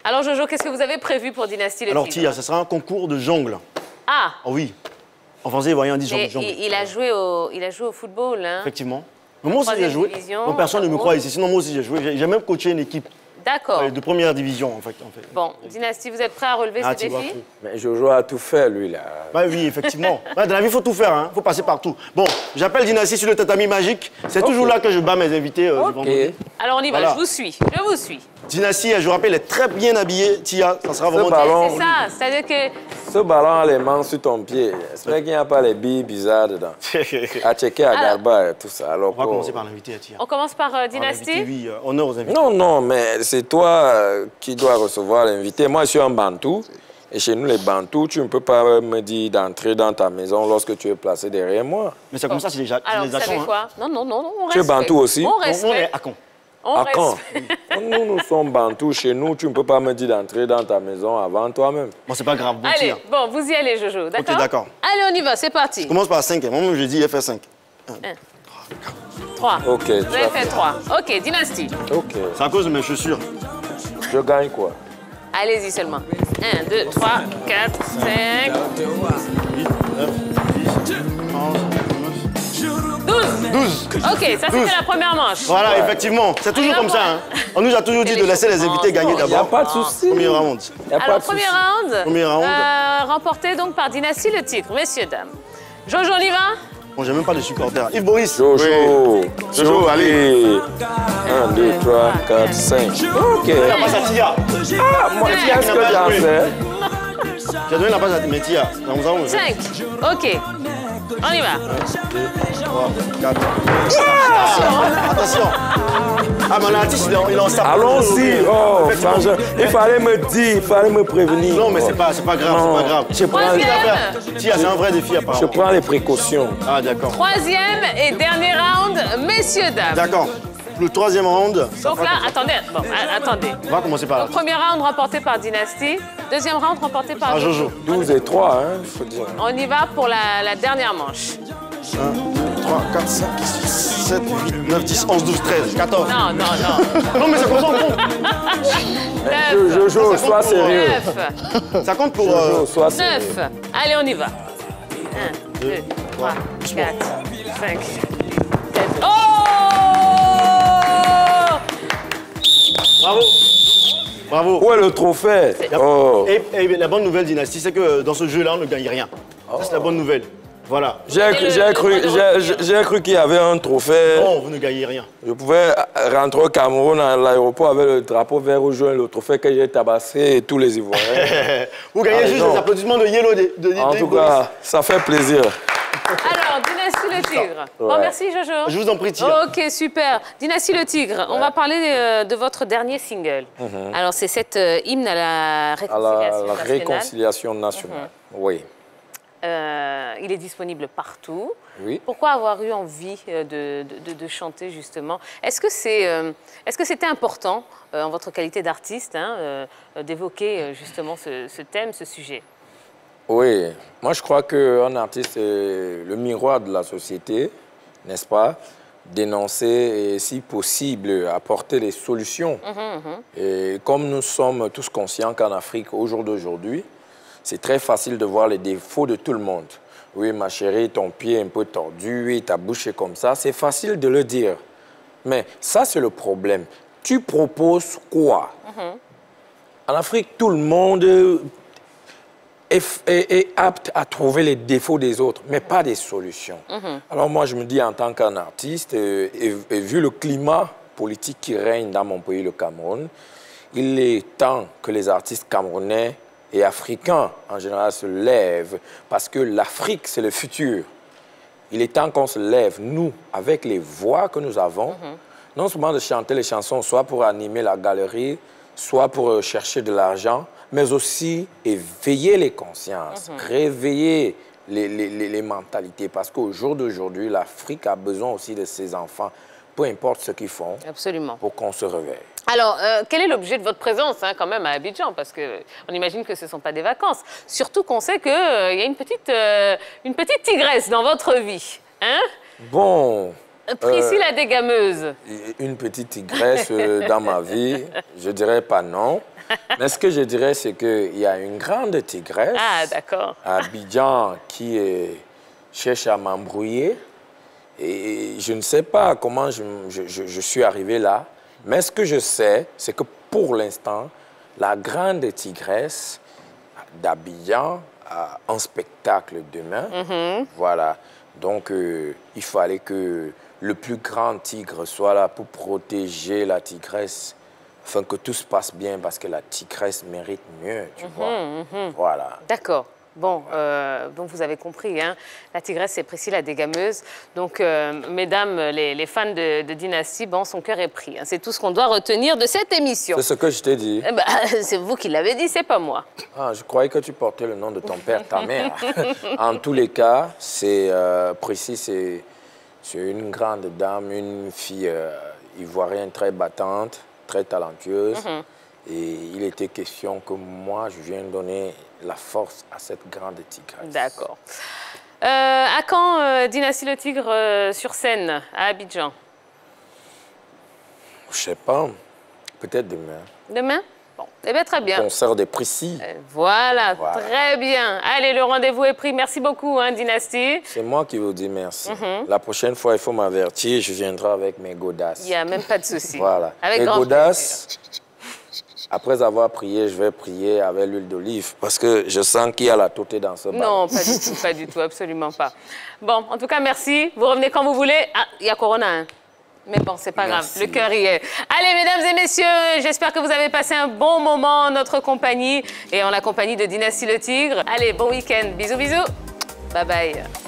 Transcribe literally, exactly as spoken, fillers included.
Alors Jojo, qu'est-ce que vous avez prévu pour Dynastie le Alors Tigre? Tia, ce sera un concours de jongle. Ah Oh oui. En français, voyez, on dit jongle. Mais jongle. il, il, a joué au, il a joué au football, hein? Effectivement. Mais moi aussi, j'ai Troisième joué. division, Donc, personne ne me bravo. croit ici. Sinon, moi aussi, j'ai joué. J'ai j'ai même coaché une équipe D'accord. euh, de première division, en fait. En fait. Bon, Dynastie, vous êtes prêts à relever Ah, ce tu vois défi? tout. Mais Jojo a tout fait, lui, là. Bah oui, effectivement. Ouais, dans la vie, il faut tout faire, hein. Il faut passer partout. Bon, j'appelle Dynastie sur le tatami magique. C'est Ok. toujours là que je bats mes invités euh, du Ok. vendredi. Alors on y va, Voilà. je vous suis, je vous suis. Dynastie, je vous rappelle, est très bien habillée. Tia, ça sera vraiment... ballon- C'est ça, c'est-à-dire que... Ce ballon a les mains sur ton pied. J'espère qu'il n'y a pas les billes bizarres dedans. À checker à Garba et tout ça. Alors, On va pour- commencer par l'invité, Tia. On commence par euh, Par l'invité, Dynastie? oui, euh, honneur aux invités. Non, non, mais c'est toi euh, qui dois recevoir l'invité. Moi, je suis un Bantou. Et chez nous, les Bantous, tu ne peux pas me dire d'entrer dans ta maison lorsque tu es placé derrière moi. Mais c'est comme ça, c'est les, ja- c'est Alors les vous actions, savez hein. quoi? Non, non, non, on Tu es respecte. Bantou aussi? On On, on est respecte. à con. On À quand? respecte. Nous, nous sommes Bantous. Chez nous, tu ne peux pas me dire d'entrer dans ta maison avant toi-même. Bon, c'est pas grave. Bon, Allez, Tia. bon, vous y allez, Jojo, d'accord? d'accord. Allez, on y va, c'est parti. Je commence par cinq. Moi, je dis F cinq. trois. Ok, tu Vous avez as fait trois. OK, Dynastie. Ok. C'est à cause de mes chaussures. Je gagne quoi? Allez-y seulement. un, deux, trois, quatre, cinq, douze. douze. OK, ça douze. c'était la première manche. Voilà, effectivement. C'est toujours Alors, comme ça. voilà. Hein. On nous a toujours dit Et de les laisser les choses invités gagner commencent. Il n'y a d'abord. pas de souci. Premier round. Il n'y a pas Alors, de premier souci. round, Premier round. euh, remporté donc par Dynastie le titre, messieurs, dames. Jojo, on y va? Bon, j'ai même pas de supporters. Yves Boris. Jojo. Oui. Jojo, allez. un, deux, trois, quatre, cinq. Ok. La passe à Tia. Ah, moi, Cinq. qu'est-ce que j'en sais? J'ai donné la passe à mais Tia. Donc, nous avons cinq. OK. On y va. trois, quatre. Attention. Attention. Ah, mais l'artiste, il est en- il est en sape. Allons-y. Oh, Effectivement. franchement, il fallait me dire, il fallait me prévenir. Non, mais c'est pas, c'est pas grave, Non. c'est pas grave. Je prends, Troisième. Tia, c'est un vrai défi, je apparemment. prends les précautions. Ah, d'accord. Troisième et dernier round, messieurs, dames. D'accord. Le troisième round, ça Donc fera là, comme ça. attendez, bon, a- attendez. On va commencer par là. Donc, premier round remporté par Dynastie, deuxième round remporté par Ah, Jojo. Jojo. douze et trois, hein, il faut dire. On y va pour la, la dernière manche. un, deux, trois, quatre, cinq, six, sept, huit, neuf, dix, onze, douze, treize, quatorze. Non, non, non. Non, mais ça compte en compte. Neuf. Jojo, sois sérieux. Neuf. Ça compte pour... euh, Jojo, sois sérieux. Neuf. Allez, on y va. Un, deux, trois, quatre, cinq, sept. Oh! Bravo. Bravo. Où est le trophée? Oh. Et, et la bonne nouvelle, Dynastie, c'est que dans ce jeu-là, on ne gagne rien. Ça, c'est la bonne nouvelle. Voilà. J'ai Et cru, le- j'ai le cru, point de j'ai- retour. j'ai cru qu'il y avait un trophée. Non, vous ne gagnez rien. Je pouvais rentrer au Cameroun à l'aéroport avec le drapeau vert ou jaune, le trophée que j'ai tabassé et tous les Ivoiriens. Vous gagnez Ah, juste non. les applaudissements de Yellow de, de, En de- tout de- cas, ça fait plaisir. Alors, Dynastie le Tigre. Bon, Ouais. merci Jojo. Je vous en prie, Tia. Ok, super. Dynastie le Tigre, on va parler euh, de votre dernier single. Alors, c'est cette euh, hymne à la À réconciliation la, la nationale. réconciliation nationale. Oui. Euh, il est disponible partout. Oui. Pourquoi avoir eu envie euh, de, de- de- de chanter, justement? Est-ce que c'est, euh, est-ce que c'était important, euh, en votre qualité d'artiste, hein, euh, d'évoquer euh, justement ce, ce thème, ce sujet? Oui. Moi, je crois qu'un artiste est le miroir de la société, n'est-ce pas? Dénoncer et, si possible, apporter des solutions. Et comme nous sommes tous conscients qu'en Afrique, au jour d'aujourd'hui, c'est très facile de voir les défauts de tout le monde. Oui, ma chérie, ton pied est un peu tordu, oui, ta bouche est comme ça. C'est facile de le dire. Mais ça, c'est le problème. Tu proposes quoi? En Afrique, tout le monde est, est- est apte à trouver les défauts des autres, mais pas des solutions. Alors moi, je me dis, en tant qu'un artiste, euh, et, et vu le climat politique qui règne dans mon pays, le Cameroun, il est temps que les artistes camerounais et africains, en général, se lèvent, parce que l'Afrique, c'est le futur. Il est temps qu'on se lève, nous, avec les voix que nous avons, non seulement de chanter les chansons, soit pour animer la galerie, soit pour euh, chercher de l'argent, mais aussi éveiller les consciences, réveiller les, les- les- les mentalités. Parce qu'au jour d'aujourd'hui, l'Afrique a besoin aussi de ses enfants, peu importe ce qu'ils font, Absolument. pour qu'on se réveille. Alors, euh, quel est l'objet de votre présence, hein, quand même, à Abidjan? Parce qu'on imagine que ce ne sont pas des vacances. Surtout qu'on sait qu'il y a une petite, euh, une petite tigresse dans votre vie. Hein? Bon, Priscille la dégameuse. Une petite tigresse euh, dans ma vie, je dirais pas non. Mais ce que je dirais, c'est qu'il y a une grande tigresse Ah, d'accord. à Abidjan qui euh, cherche à m'embrouiller. Et je ne sais pas comment je, je, je, je suis arrivé là. Mais ce que je sais, c'est que pour l'instant, la grande tigresse d'Abidjan a un spectacle demain. Mm-hmm. Voilà. Donc, euh, il fallait que le plus grand tigre soit là pour protéger la tigresse, afin que tout se passe bien, parce que la tigresse mérite mieux, tu mm-hmm, vois. Mm-hmm. Voilà. D'accord. Bon, euh, donc vous avez compris, hein, la tigresse, c'est Priscille la dégameuse. Donc, euh, mesdames, les, les fans de, de Dynasty, bon, son cœur est pris. Hein. C'est tout ce qu'on doit retenir de cette émission. C'est ce que je t'ai dit. Eh ben, c'est vous qui l'avez dit, c'est pas moi. Ah, je croyais que tu portais le nom de ton père, ta mère. En tous les cas, c'est euh, Priscille, c'est une grande dame, une fille euh, ivoirienne très battante, très talentueuse. Mm-hmm. Et il était question que moi, je vienne donner la force à cette grande tigresse. D'accord. Euh, à quand euh, Dynasty le Tigre euh, sur scène, à Abidjan? Je sais pas. Peut-être demain. Demain? Bon, eh bien, très bien. Concert de Priscille. Euh, voilà, voilà, très bien. Allez, le rendez-vous est pris. Merci beaucoup, hein, Dynasty. C'est moi qui vous dis merci. Mm-hmm. La prochaine fois, il faut m'avertir, je viendrai avec mes godasses. Il n'y a même pas de souci. Voilà. Avec mes grand godasses, après avoir prié, je vais prier avec l'huile d'olive parce que je sens qu'il y a la totée dans ce bal. Non, pas du tout, pas du tout, absolument pas. Bon, en tout cas, merci. Vous revenez quand vous voulez. Ah, il y a Corona, hein. Mais bon, c'est pas Merci. grave, le cœur y est. Allez, mesdames et messieurs, j'espère que vous avez passé un bon moment en notre compagnie et en la compagnie de Dynasty le Tigre. Allez, bon week-end. Bisous, bisous. Bye bye.